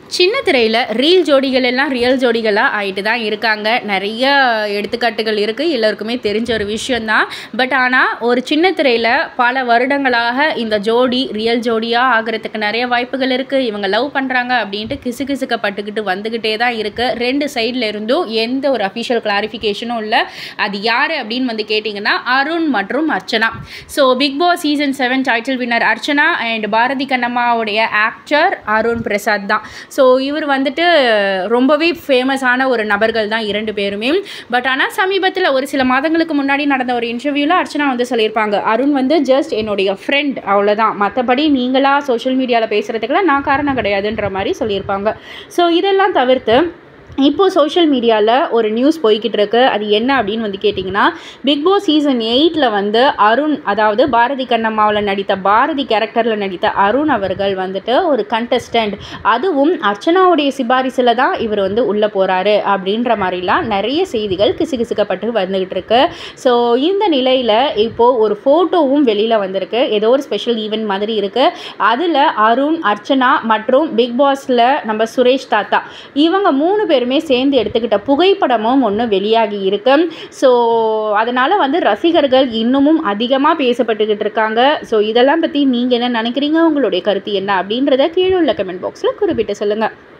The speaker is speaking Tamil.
சின்ன திரையில் ரீல் ஜோடிகள் எல்லாம் ரியல் ஜோடிகளாக ஆகிட்டு தான் இருக்காங்க. நிறைய எடுத்துக்காட்டுகள் இருக்குது, எல்லோருக்குமே தெரிஞ்ச ஒரு விஷயந்தான். பட் ஆனால் ஒரு சின்ன திரையில் பல வருடங்களாக இந்த ஜோடி ரியல் ஜோடியாக ஆகிறதுக்கு நிறைய வாய்ப்புகள் இருக்குது. இவங்க லவ் பண்ணுறாங்க அப்படின்ட்டு கிசுகிசுக்கப்பட்டுக்கிட்டு வந்துக்கிட்டே தான் இருக்குது. ரெண்டு சைடில் இருந்தும் எந்த ஒரு அஃபிஷியல் கிளாரிஃபிகேஷனும் இல்லை. அது யார் அப்படின்னு வந்து கேட்டிங்கன்னா அருண் மற்றும் Archana. So Bigg Boss season 7 title winner Archana and Bharathi கண்ணம்மாவுடைய ஆக்டர் அருண் பிரசாத் தான். ஸோ இவர் வந்துட்டு ரொம்பவே ஃபேமஸான ஒரு நபர்கள் தான் இரண்டு பேருமே. பட் ஆனால் சமீபத்தில் ஒரு சில மாதங்களுக்கு முன்னாடி நடந்த ஒரு இன்டர்வியூவில் அர்ச்சனா வந்து சொல்லியிருப்பாங்க, அருண் வந்து ஜஸ்ட் என்னுடைய ஃப்ரெண்ட், அவ்வளோதான், மற்றபடி நீங்களாக சோஷியல் மீடியாவில் பேசுகிறதுக்கெல்லாம் நான் காரணம் கிடையாதுன்ற மாதிரி சொல்லியிருப்பாங்க. ஸோ இதெல்லாம் தவிர்த்து இப்போது சோஷியல் மீடியாவில் ஒரு நியூஸ் போய்கிட்டு இருக்கு. அது என்ன அப்படின்னு வந்து கேட்டிங்கன்னா, பிக் பாஸ் சீசன் 8 வந்து அருண், அதாவது பாரதி கண்ணம்மாவில் நடித்த பாரதி கேரக்டரில் நடித்த அருண் அவர்கள் வந்துட்டு ஒரு கண்டஸ்டன்ட், அதுவும் அர்ச்சனாவுடைய சிபாரிசில் தான் இவர் வந்து உள்ளே போகிறாரு அப்படின்ற மாதிரிலாம் நிறைய செய்திகள் கிசுகிசுக்கப்பட்டு வந்துக்கிட்டு இருக்கு. ஸோ இந்த நிலையில் இப்போது ஒரு ஃபோட்டோவும் வெளியில் வந்திருக்கு. ஏதோ ஒரு ஸ்பெஷல் ஈவெண்ட் மாதிரி இருக்குது. அதில் அருண், அர்ச்சனா மற்றும் பிக் பாஸில் நம்ம சுரேஷ் தாத்தா, இவங்க 3 பேரும் சேர்ந்து எடுத்துக்கிட்ட புகைப்படமும் ஒன்று வெளியாகி இருக்கு. ஸோ அதனால் வந்து ரசிகர்கள் இன்னமும் அதிகமாக பேசப்பட்டுக்கிட்டு இருக்காங்க. ஸோ இதெல்லாம் பற்றி நீங்கள் என்ன நினைக்கிறீங்க, உங்களுடைய கருத்து என்ன அப்படின்றத கீழே உள்ள கமெண்ட் பாக்ஸில் குறிப்பிட்டு சொல்லுங்கள்.